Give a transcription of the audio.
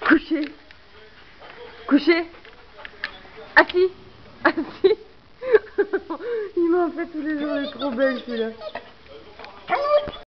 Couché. Couché. Assis. Assis. Il m'en fait tous les jours, il est trop belle celui-là.